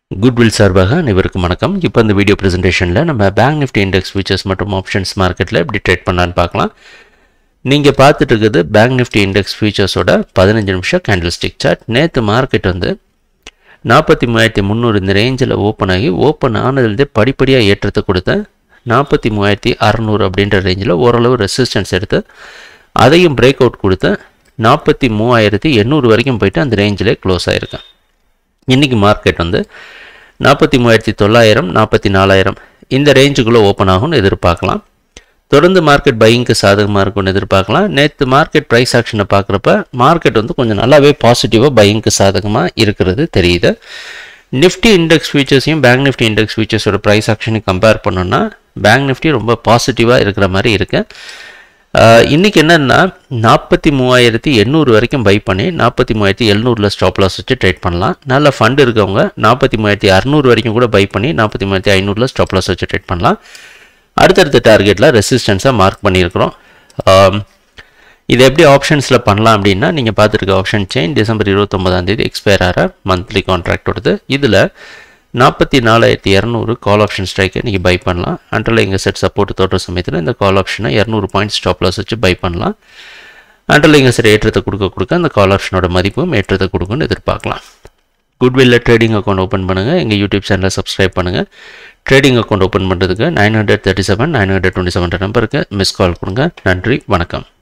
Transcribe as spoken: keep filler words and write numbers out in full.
Goodwill சார்பாக அனைவருக்கும் வணக்கம். இப்போ இந்த வீடியோ பிரசன்டேஷனில் நம்ம பேங்க் நிஃப்டி இண்டெக்ஸ் ஃபியூச்சர்ஸ் மற்றும் ஆப்ஷன்ஸ் மார்க்கெட்டில் எப்படி ட்ரேட் பண்ணலான்னு பார்க்கலாம். நீங்கள் பார்த்துட்டு இருக்குது பேங்க் நிஃப்டி இண்டெக்ஸ் ஃபியூச்சர்ஸோட பதினஞ்சு நிமிஷம் கேண்டில் ஸ்டிக் சார்ட். நேற்று மார்க்கெட் வந்து நாற்பத்தி மூவாயிரத்தி முந்நூறு இந்த ரேஞ்சில் ஓப்பன் ஆகி ஓப்பன் ஆனதுலேருந்தே படிப்படியாக ஏற்றத்தை கொடுத்து நாற்பத்தி மூவாயிரத்தி அறநூறு அப்படின்ற ரேஞ்சில் ஓரளவு ரெசிஸ்டன்ஸ் எடுத்து அதையும் பிரேக் அவுட் கொடுத்து நாற்பத்தி மூவாயிரத்தி எண்ணூறு வரைக்கும் போயிட்டு அந்த ரேஞ்சிலே க்ளோஸ் ஆகிருக்கேன். இன்றைக்கி மார்க்கெட் வந்து நாற்பத்தி மூவாயிரத்தி தொள்ளாயிரம் நாற்பத்தி நாலாயிரம் இந்த ரேஞ்சுக்குள்ளே ஓப்பன் ஆகும்னு எதிர்பார்க்கலாம். தொடர்ந்து மார்க்கெட் பையிங்க்கு சாதகமாக இருக்கும்னு எதிர்பார்க்கலாம். நேற்று மார்க்கெட் ப்ரைஸ் ஆக்ஷனை பார்க்குறப்ப மார்க்கெட் வந்து கொஞ்சம் நல்லாவே பாசிட்டிவாக பையிங்க்கு சாதகமாக இருக்கிறது தெரியுது. நிஃப்டி இண்டெக்ஸ் ஃபியூச்சர்ஸையும் பேங்க் நிஃப்டி இண்டெக்ஸ் ஃபியூச்சர்ஸோட ப்ரைஸ் ஆக்ஷனையும் கம்பேர் பண்ணோன்னா பேங்க் நிஃப்டி ரொம்ப பாசிட்டிவாக இருக்கிற மாதிரி இருக்குது. இன்றைக்கி என்னென்னா நாற்பத்தி மூவாயிரத்தி எண்ணூறு வரைக்கும் பை பண்ணி நாற்பத்தி மூவாயிரத்தி எழுநூறில் ஸ்டாப் லாஸ் வச்சு ட்ரேட் பண்ணலாம். நல்ல ஃபண்டு இருக்கவங்க நாற்பத்தி மூவாயிரத்தி அறநூறு வரைக்கும் கூட பை பண்ணி நாற்பத்தி மூவாயிரத்தி ஐநூறில் ஸ்டாப் லாஸ் வச்சு ட்ரேட் பண்ணலாம். அடுத்தடுத்த டார்கெட்டில் ரெசிஸ்டன்ஸாக மார்க் பண்ணியிருக்கிறோம். இது எப்படி ஆப்ஷன்ஸில் பண்ணலாம் அப்படின்னா நீங்கள் பார்த்துருக்க ஆப்ஷன் செயின் டிசம்பர் இருபத்தொம்பதாம் தேதி எக்ஸ்பயர் ஆகிற மந்த்லி கான்ட்ராக்டோடது. இதில் நாற்பத்தி நாலாயிரத்தி இரநூறு கால் ஆப்ஷன் ஸ்ட்ரைக்கை நீங்கள் பை பண்ணலாம். அண்டரில் எங்கள் செட் சப்போர்ட் தோற்ற சமயத்தில் இந்த கால் ஆப்ஷனை இரநூறு பாயிண்ட் ஸ்டாப் லாஸ் வச்சு பை பண்ணலாம். அண்டரில் எங்கள் செட் ஏற்றத்தை கொடுக்க கொடுக்க அந்த கால் ஆப்ஷனோட மதிப்பும் ஏற்றத்தை கொடுக்குன்னு எதிர்பார்க்கலாம். குட்வில்ல ட்ரேடிங் அக்கௌண்ட் ஓப்பன் பண்ணுங்கள். எங்கள் யூடியூப் சேனலை சப்ஸ்கிரைப் பண்ணுங்கள். ட்ரேடிங் அக்கௌண்ட் ஓப்பன் பண்ணுறதுக்கு nine hundred thirty seven nine hundred twenty seven நம்பருக்கு மிஸ் கால் கொடுங்க. நன்றி, வணக்கம்.